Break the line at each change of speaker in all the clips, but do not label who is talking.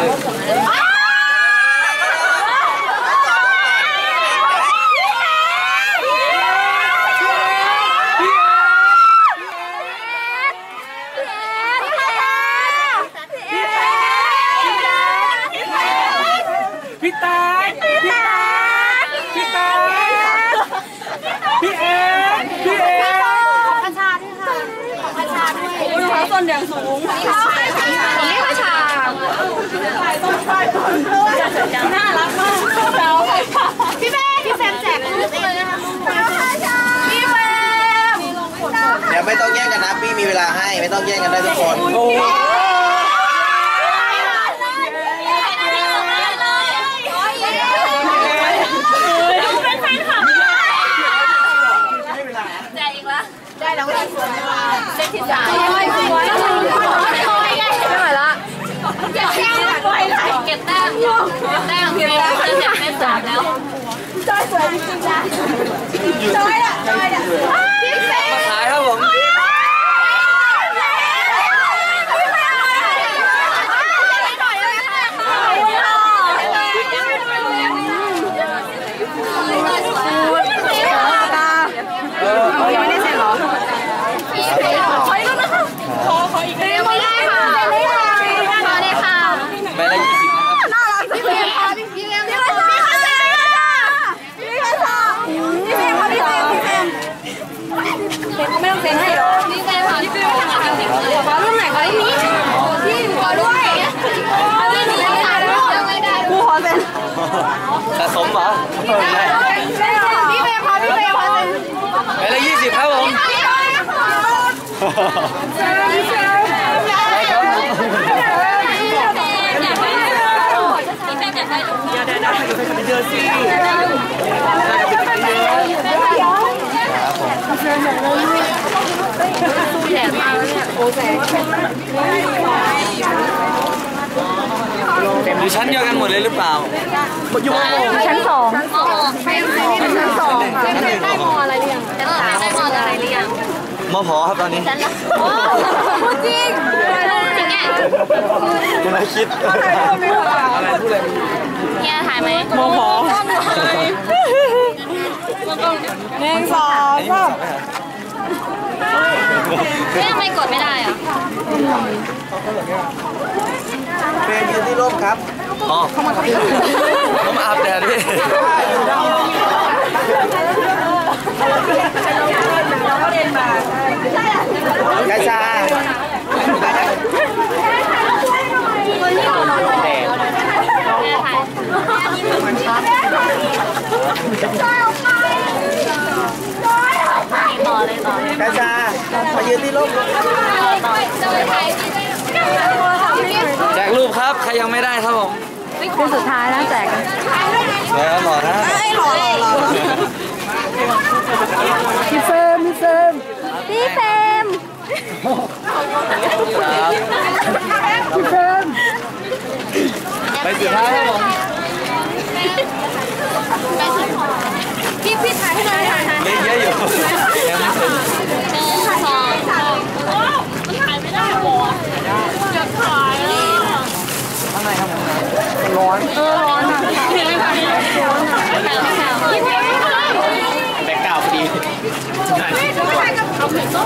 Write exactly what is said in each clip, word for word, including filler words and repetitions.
พี่ตาพี่ตาพี่ตาพี่เอพี่เอของกระชาด้วยค่ะของกระชาด้วยโอ้ยขาส้นอย่างสูงนี่ค่ะนี่กระชาต้นไม้ต้นน่ารักมากพี่แม่พี่แซมแจกรูปเองนะคะพี่แม่
เดี๋ยวไม่ต้องแย่งกันนะพี่มีเวลาให้ไม่ต้องแย่งกันได้ทุกคน
ได้แล้วเลยเซ็ตที่สามไม่ไหวแล้วไม่ไหวละเก็บแต้มเก็บแต้มเก็บแต้มเก็บแต้มจะเสร็จเซ็ตสามแล้วจอยสวยจริงๆนะจอยอ่ะจอยอ่ะ
มาขายครับผม
ยังไม่ได้เสร็จหรอขออีกแล้วนะคะขอขออีกแล้วไม่ได้ค่ะไม่ได้ค่ะขอได้ค่ะ
ใบละยี่สิบนะครับ
น่ารักพี่เพียงค่ะพี่เพียงพี่เพียงพี่เพียงค่ะพี่เพียงค่ะพี่เพียงค่ะพี่เพียงพี่เพียงเซ็นไม่ต้องเซ็นให้หรอพี่เพียงค่ะพี่เพียงค่ะขอรุ่นไหนขอรุ่นนี้พี่ขอด้วยเอาเรื่องนี้ไม่ได้ไม่ได้กูขอเซ็น
สะสมเหรอ
พี่เพียงค่ะพี่เพียงค่ะเซ็น
ใบละยี่สิบครับผมเจอซี่
แย่มากเลยเนี่ยโอ้แสง
อยู่ชั้นเดียวกันหมดเลยหรือเปล่า
อยู่ชั้นสองชั้นสองชั้นสองได้มออะไรหรือยังได้มออะไรหรือยัง
มอผอครับตอนนี้
พูดจริงจริงไง
ยังไม่คิดอะไรพูดอะไร
เฮียถ่ายไหมมอผอหนึ่งสองสามเฮ้ยทำไมกดไม่ได้อ่ะ
เป็นยืนที่ร่มครับอ๋อผมอาบแดดดิกระชา
ต่อเลยต่อก
ระชามายืนที่ร่มแจกรูปครับใครยังไม่ได้ครับผม
คือสุดท้ายแล้วแจก
แล้วหล่อนะ
หล่อหล่อหล่อพี่เฟมพี่เฟมพี่เฟมพี่เฟม
ไปสุดท้ายครับผม
พี่พี่ถ่ายให้หน่อยถ่าย
เยอะเยอะอยู่ยังไม่ถึง
สองมันถ่ายไม่ได้หรออยากถ่ายอ่ะ
ข้างในครับร้อน
เออร้อนอ่ะ
แบกกาวพอดี
เอาเผ็ดโซ่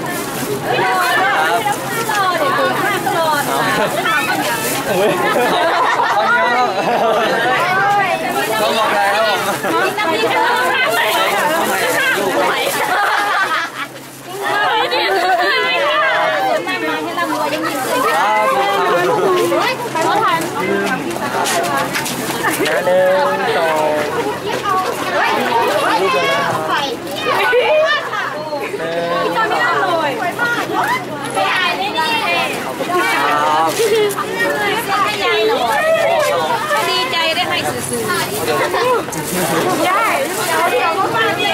ต้องมองได้ครับ
ดีใจได้ไหมสื่อได้เดี๋ยวก็ฟังเลย